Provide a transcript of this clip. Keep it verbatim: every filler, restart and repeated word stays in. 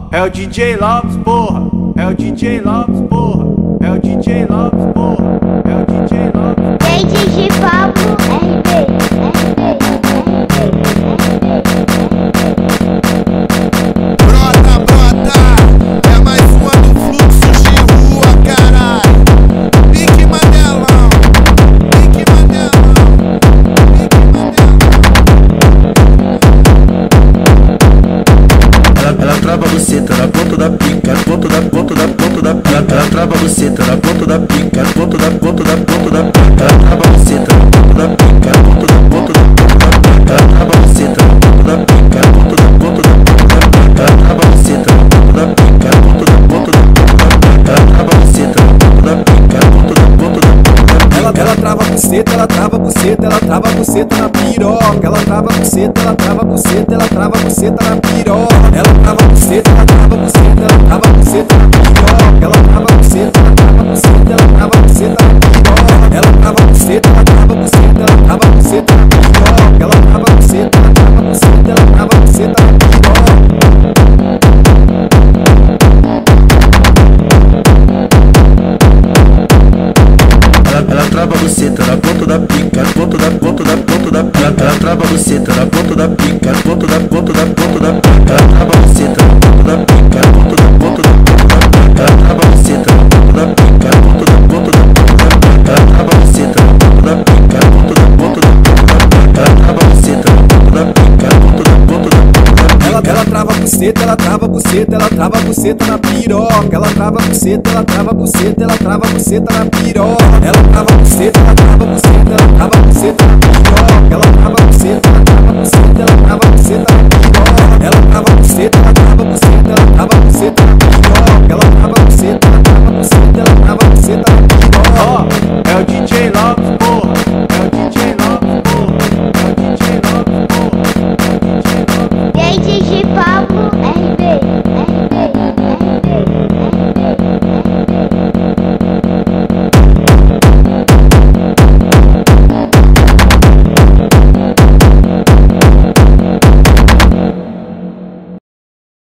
É o D J Lopes, porra. É o D J Lopes, porra. É o D J Lopes, porra. É o D J Lopes. Vem D J Pablo R B, R B, Brota, brota, é mais uma do fluxo de rua, caralho. Pique Manelão, pique Manelão, pique Manelão. Ela, ela trava a buceta na ponta da pica, ponta da ponta da ponta da pica. Ela trava a buceta na ponta da pica, ponta da ponta da ponta da pica. Ela trava a buceta na ponta da pica, ponta da ponta da ponta da pica. Ela trava a buceta na ponta da pica, ponta da ponta da ponta da pica. Ela trava a buceta na ponta da pica, ponta da ponta da ponta da pica. Ela trava a buceta na ponta da pica, ponta da ponta da ponta da pica. Ela, ela trava a buceta, ela trava a buceta, ela trava a buceta na piroca. Ela trava a buceta, ela trava a buceta, ela trava a buceta na piroca. Ela trava a buceta, ela trava a buceta, ela trava a buceta na piroca. Ela trava a buceta, ela trava a buceta, ela trava a buceta na piroca. Ela trava a buceta, ela trava a buceta, ela trava a buceta na piroca. Ela trava a buceta, ela trava a buceta, ela trava a buceta na piroca. Ela trava a buceta na ponta da pica, ponta da ponta da ponta da pica. Ela trava a buceta na ponta da pica, ponta da ponta da ponta da pica. Ela trava a buceta na ponta da pica, ponta da ponta da ponta da pica. Ela trava a buceta na ponta da pica, ponta da ponta da ponta da pica. Ela trava a buceta na ponta da pica, ponta da ponta da ponta da pica. Ela trava a buceta na ponta da pica, ponta da ponta da ponta da pica. Ela, ela trava a buceta, ela trava a buceta, ela trava a buceta na piroca. Ela trava a buceta, ela trava a buceta, ela trava a buceta na piroca. Ela trava a buceta, ela trava a buceta, ela trava a buceta na piroca. Ela trava a buceta, ela trava a buceta, ela trava a buceta na piroca. Ela trava a buceta, ela trava a buceta, ela trava a